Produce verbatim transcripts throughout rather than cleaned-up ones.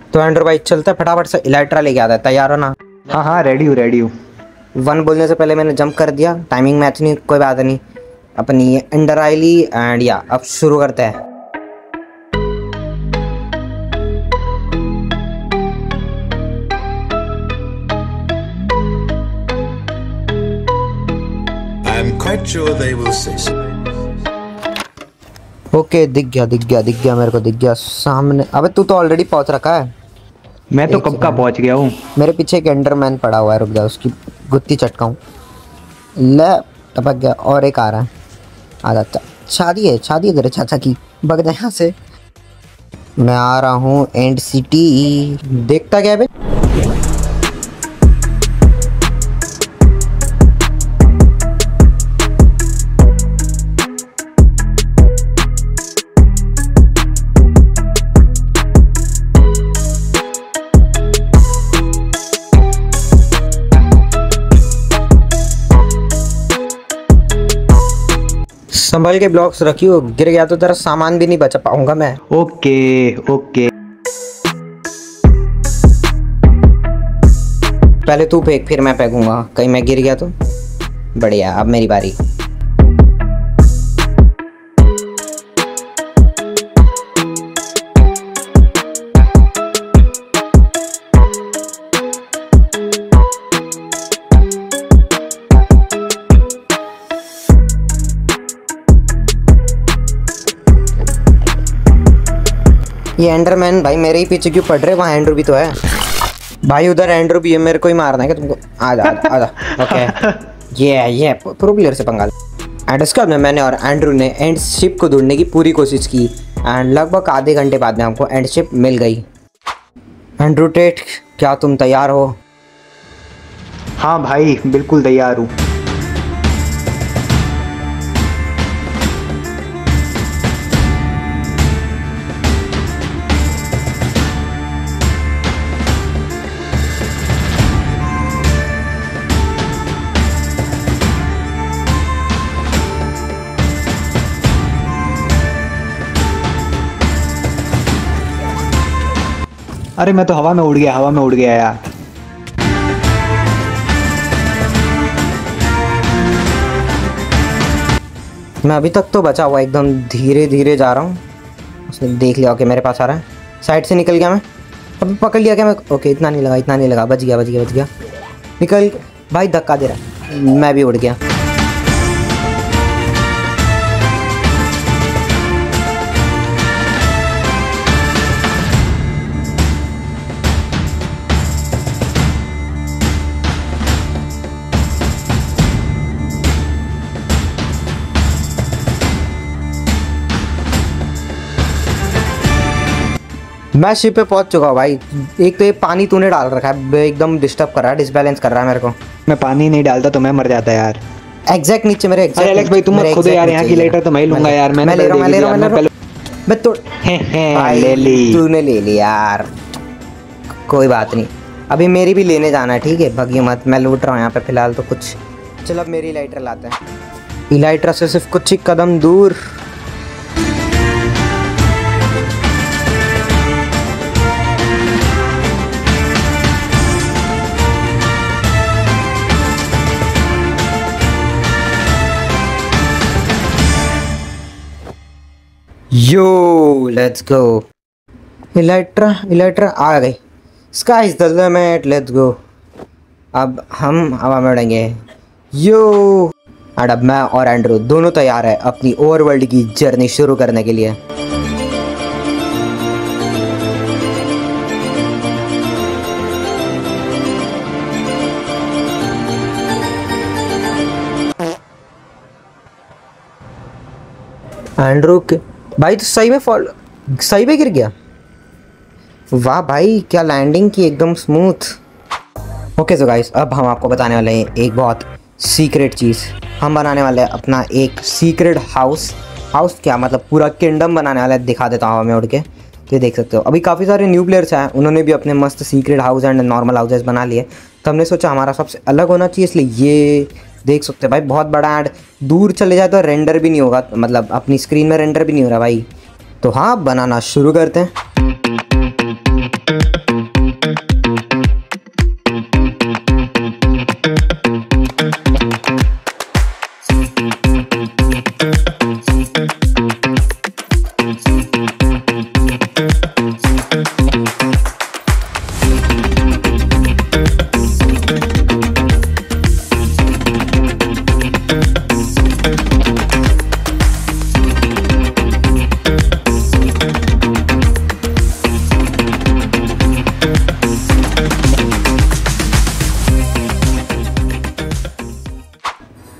तो एंड्रू भाई चलता है, फटाफट से इलाइट्रा लेके आता है। तैयार हो ना? हाँ हाँ रेडी हूँ रेडी हूँ। वन बोलने से पहले मैंने जंप कर दिया, टाइमिंग मैच नहीं, कोई बात नहीं। अपनी अंडर आई ली एंड या अब शुरू करते हैं। I'm quite sure they will say so. Okay दिख गया दिख गया दिख गया मेरे को दिख गया सामने। अबे तू तो ऑलरेडी पहुंच रखा है। मैं तो कब का पहुंच गया हूँ। मेरे पीछे एक एंडरमैन पड़ा हुआ है, रुक जा उसकी गुत्ती चटकाऊं। ले टपक गया और एक आ रहा है। आ जाता, शादी है शादी है तेरे चाचा की, भग जा यहाँ से। मैं आ रहा हूँ एंड सिटी। देखता क्या बे? संभल के ब्लॉक्स रखियो, गिर गया तो तेरा सामान भी नहीं बचा पाऊंगा मैं। Okay okay. पहले तू फेंक फिर मैं फेंकूंगा, कहीं मैं गिर गया तो। बढ़िया, अब मेरी बारी। ये एंडरमैन भाई मेरे ही पीछे क्यों पड़ रहे? वहाँ एंड्रू भी तो है भाई, उधर एंड्रू भी है। मेरे को ही मारना है क्या तुमको? आजा आजा। ओके ये ये प्रो प्लेयर से पंगा। एंड इसके बाद में मैंने और एंड्रू ने एंड शिप को ढूंढने की पूरी कोशिश की एंड लगभग आधे घंटे बाद में हमको एंड शिप मिल गई। एंड्रू टेट, क्या तुम तैयार हो? हाँ भाई बिल्कुल तैयार हूँ। अरे मैं तो हवा में उड़ गया, हवा में उड़ गया यार। मैं अभी तक तो बचा हुआ, एकदम धीरे धीरे जा रहा हूँ। उसने देख लिया कि मेरे पास आ रहा है, साइड से निकल गया मैं। अब पकड़ लिया क्या मैं? ओके इतना नहीं लगा इतना नहीं लगा, बच गया बच गया बच गया। निकल भाई, धक्का दे रहा है, मैं भी उड़ गया। मैं शिप पे पहुंच चुका हूँ भाई। एक तो ये पानी तूने डाल रखा है, एकदम डिस्टर्ब कर रहा है, डिसबैलेंस कर रहा है मेरे को। मैं पानी नहीं डालता तो मैं मर जाता यार। एग्जैक्ट नीचे मेरे एग्जैक्ट। अरे एलेक्स भाई तुम मत खुद यार, यहाँ की लाइटर तो मैं ही लूंगा यार। मैं ले रहा हूँ मैं ले रहा हूँ मैं ले रहा हूँ। मैं तो ले ली, तूने ले ली यार, कोई बात नहीं। अभी मेरी भी लेने जाना है, ठीक है? भगियो मत, मैं लूट रहा हूँ यहाँ पे फिलहाल तो कुछ। चलो अब मेरी लाइटर लाते हैं। इलाइट्रा से सिर्फ कुछ ही कदम दूर। Yo let's go. Elytra elytra आ गई। Sky is the limit, let's go. अब हम हवा में उड़ेंगे। यो एंड अब मैं और एंड्रू दोनों तैयार है अपनी ओवरवर्ल्ड की जर्नी शुरू करने के लिए। एंड्रू के भाई तो सही में फॉल सही में गिर गया। वाह भाई क्या लैंडिंग की, एकदम स्मूथ। ओके सो गाइस, अब हम आपको बताने वाले हैं एक बहुत सीक्रेट चीज़। हम बनाने वाले हैं अपना एक सीक्रेट हाउस। हाउस क्या मतलब पूरा किंगडम बनाने वाला है, दिखा देता हूँ हमें उड़ के। तो ये देख सकते हो अभी काफ़ी सारे न्यू प्लेयर्स हैं, उन्होंने भी अपने मस्त secret house and normal houses बना लिए। तो हमने सोचा हमारा सबसे अलग होना चाहिए, इसलिए ये देख सकते हो भाई बहुत बड़ा एंड दूर चले जाए तो रेंडर भी नहीं होगा, मतलब अपनी स्क्रीन में रेंडर भी नहीं हो रहा भाई। तो हाँ बनाना शुरू करते हैं।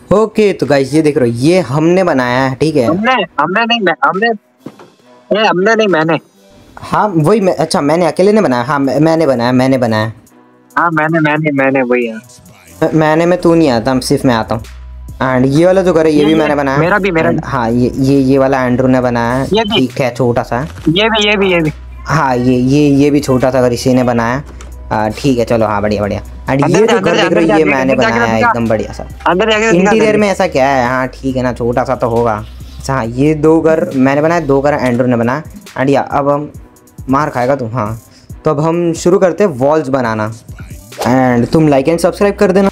ओके तो गाइस ये देख रहे हो, ये हमने बनाया है, ठीक है। हमने हमने नहीं मैं हमने ये हमने नहीं मैंने हाँ वही मैं, अच्छा मैंने अकेले ने बनाया, हाँ मैं- मैंने बनाया मैंने बनाया हाँ मैंने मैंने मैंने वही है। मैं- मैंने में तू नहीं आता, सिर्फ मैं आता हूँ। एंड ये वाला जो घर है ये भी मैंने बनाया। मेरा भी मेरा And हाँ ये ये ये वाला एंड्रू ने बनाया ये है, भी। ठीक है छोटा सा। ये भी ये भी ये भी हाँ ये ये ये भी छोटा सा घर इसी ने बनाया, आ, ठीक है चलो, हाँ बढ़िया बढ़िया। एंड अंदर ये जा, जो अंदर घर जा, देख रहे हो अंदर ये जा, मैंने अंदर जा, बनाया है, अंदर जा। एकदम बढ़िया सा। अंदर जाके दिखा इंटीरियर दे। में ऐसा क्या है, हाँ ठीक है ना, छोटा सा तो होगा। अच्छा हाँ ये दो घर मैंने बनाया, दो घर एंड्रू ने बनाया। एंड या अब हम मार खाएगा तू, हाँ तो अब हम शुरू करते हैं वॉल्स बनाना। एंड तुम लाइक एंड सब्सक्राइब कर देना।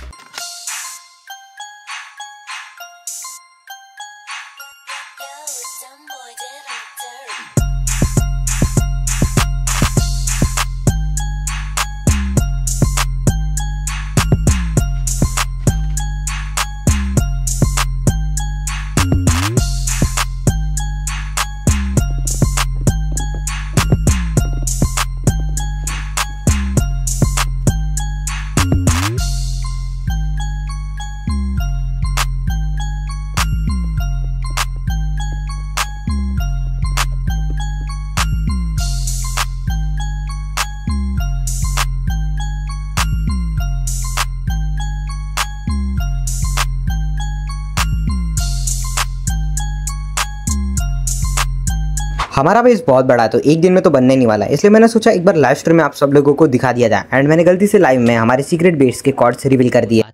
हमारा बेस बहुत बड़ा है तो एक दिन में तो बनने नहीं वाला है, इसलिए मैंने सोचा एक बार लाइव स्ट्रीम में आप सब लोगों को दिखा दिया जाए। एंड मैंने गलती से लाइव में हमारे सीक्रेट बेस के कॉर्ड्स रिवील कर दिए।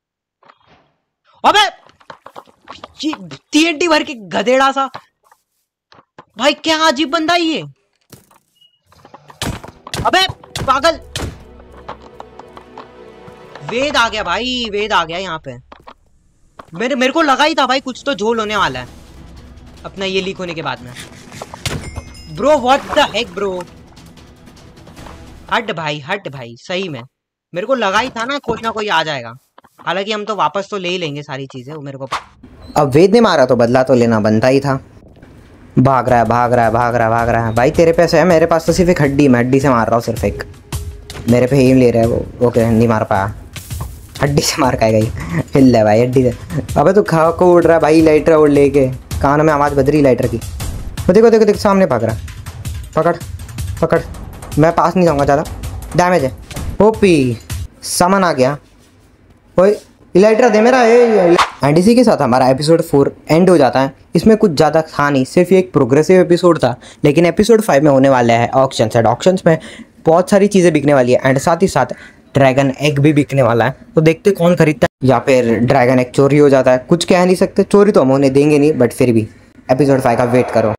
अबे ये टीएनटी भर के गधेड़ा सा, भाई क्या अजीब बंदा है ये। अबे पागल, वेद आ गया भाई, वेद आ गया यहाँ पे। मेरे मेरे को लगा ही था भाई कुछ तो झोल होने वाला है अपना ये लीक होने के बाद में। Bro what the heck bro, हट भाई हट भाई, सही में मेरे को लगा ही था ना कोई ना कोई आ जाएगा। हालांकि हम तो वापस तो ले ही लेंगे सारी चीजें, वो मेरे को। अब वेद ने मारा तो बदला तो लेना बनता ही था। भाग रहा है भाग रहा है भाग रहा है भाग रहा है भाई, तेरे पैसे है, मेरे पास तो सिर्फ एक हड्डी, मैं हड्डी से मार रहा हूँ सिर्फ एक। मेरे पे एम ले रहा है वो, ओके नहीं मार पाया, हड्डी से मार खाएगा ही, हिल है भाई हड्डी से। अबे तू खा को उड़ रहा है भाई, लाइटर उड़ लेके, कानों में आवाज़ बज रही लाइटर की। वो देखो देखो देखो सामने भाग रहा है, पकड़ पकड़, मैं पास नहीं जाऊँगा ज़्यादा, डैमेज है। ओपी सामान आ गया, ओए लाइटर दे मेरा। एंड इसी के साथ हमारा एपिसोड फोर एंड हो जाता है। इसमें कुछ ज़्यादा था नहीं, सिर्फ ये एक प्रोग्रेसिव एपिसोड था। लेकिन एपिसोड फाइव में होने वाला है ऑक्शंस, एंड ऑक्शंस में बहुत सारी चीज़ें बिकने वाली है। एंड साथ ही साथ ड्रैगन एग भी बिकने वाला है, तो देखते कौन खरीदता है। या फिर ड्रैगन एग चोरी हो जाता है, कुछ कह नहीं सकते, चोरी तो हम उन्हें देंगे नहीं, बट फिर भी एपिसोड फाइव का वेट करो।